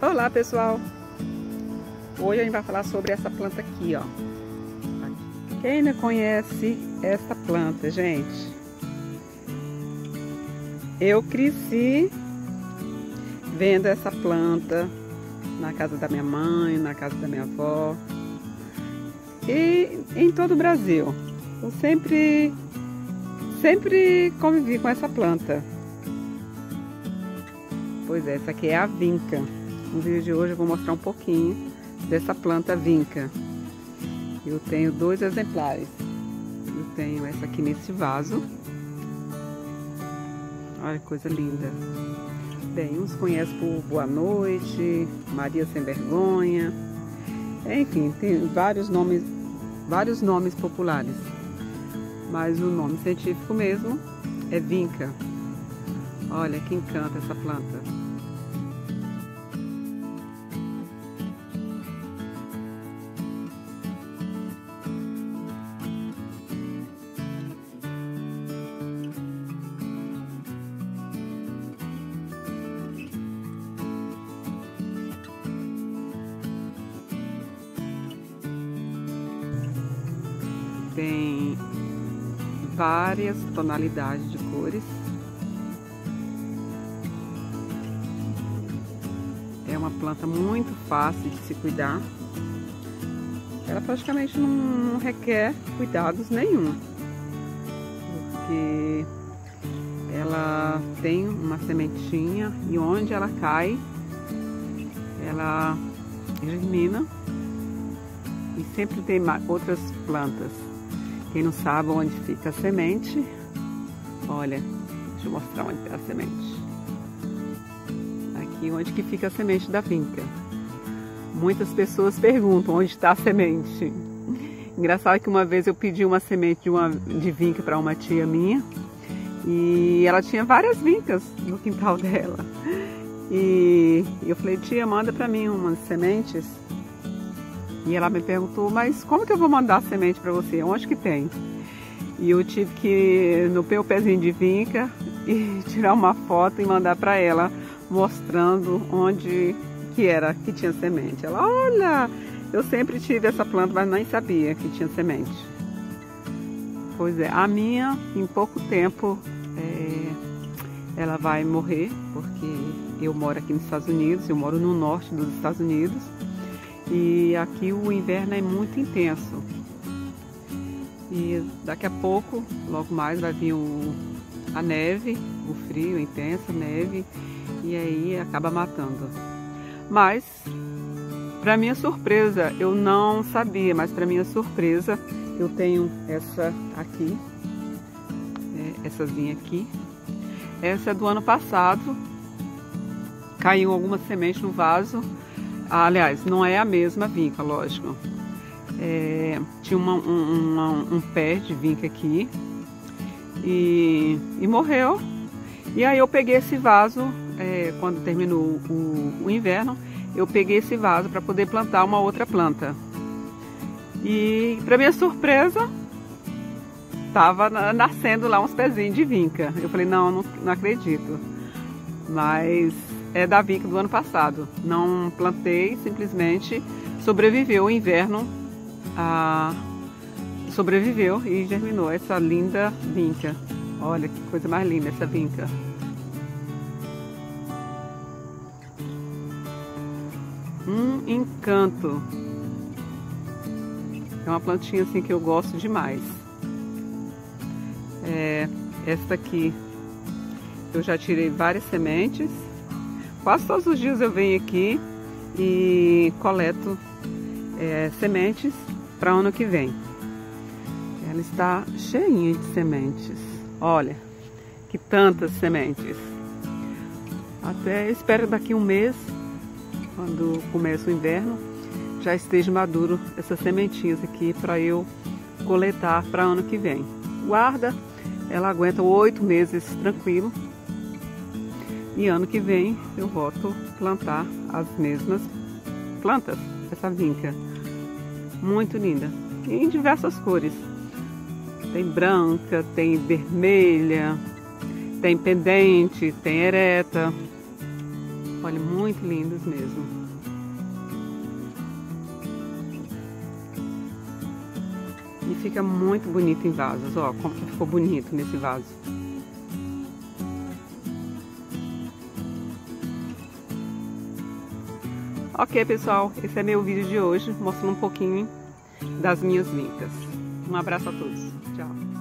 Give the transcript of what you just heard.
Olá pessoal, hoje a gente vai falar sobre essa planta aqui, ó. Quem não conhece essa planta, gente? Eu cresci vendo essa planta na casa da minha mãe, na casa da minha avó e em todo o Brasil. Eu sempre convivi com essa planta. Pois é, essa aqui é a vinca. No vídeo de hoje eu vou mostrar um pouquinho dessa planta vinca. Eu tenho 2 exemplares. Eu tenho essa aqui nesse vaso. Olha que coisa linda. Bem, uns conhecem por Boa Noite, Maria Sem Vergonha. Enfim, tem vários nomes populares. Mas o nome científico mesmo é vinca. Olha que encanta essa planta. Tem várias tonalidades de cores. É uma planta muito fácil de se cuidar. Ela praticamente não requer cuidados nenhum, porque ela tem uma sementinha e onde ela cai, ela germina e sempre tem outras plantas. Quem não sabe onde fica a semente, olha, deixa eu mostrar onde está a semente. Aqui onde que fica a semente da vinca. Muitas pessoas perguntam onde está a semente. Engraçado que uma vez eu pedi uma semente de vinca para uma tia minha e ela tinha várias vincas no quintal dela. E eu falei, tia, manda para mim umas sementes. E ela me perguntou, mas como que eu vou mandar a semente para você? Onde que tem? E eu tive que ir no meu pezinho de vinca e tirar uma foto e mandar para ela, mostrando onde que era que tinha semente. Ela, olha, eu sempre tive essa planta, mas nem sabia que tinha semente. Pois é, a minha, em pouco tempo, ela vai morrer, porque eu moro aqui nos Estados Unidos, eu moro no norte dos Estados Unidos. E aqui o inverno é muito intenso. E daqui a pouco, logo mais, vai vir a neve, o frio intenso, a neve, e aí acaba matando. Mas, para minha surpresa, eu não sabia, mas para minha surpresa, eu tenho essa aqui,essazinha aqui. Essa é do ano passado, caiu alguma semente no vaso. Aliás, não é a mesma vinca, lógico. Tinha um pé de vinca aqui e morreu. E aí eu peguei esse vaso, quando terminou o inverno, eu peguei esse vaso para poder plantar uma outra planta. E para minha surpresa, estava nascendo lá uns pezinhos de vinca. Eu falei, não acredito. Mas é da vinca do ano passado. Não plantei, simplesmente sobreviveu o inverno, sobreviveu e germinou essa linda vinca. Olha que coisa mais linda essa vinca. Encanto. É uma plantinha assim que eu gosto demais. Esta aqui eu já tirei várias sementes. Quase todos os dias eu venho aqui e coleto sementes para o ano que vem. Ela está cheinha de sementes. Olha, que tantas sementes. Até espero daqui um mês, quando começa o inverno, já esteja maduro essas sementinhas aqui para eu coletar para o ano que vem. Guarda, ela aguenta 8 meses tranquilo. E ano que vem eu volto a plantar as mesmas plantas, essa vinca. Muito linda. E em diversas cores. Tem branca, tem vermelha, tem pendente, tem ereta. Olha, muito lindos mesmo. E fica muito bonito em vasos, ó, como que ficou bonito nesse vaso. Ok, pessoal, esse é meu vídeo de hoje, mostrando um pouquinho das minhas vincas. Um abraço a todos. Tchau.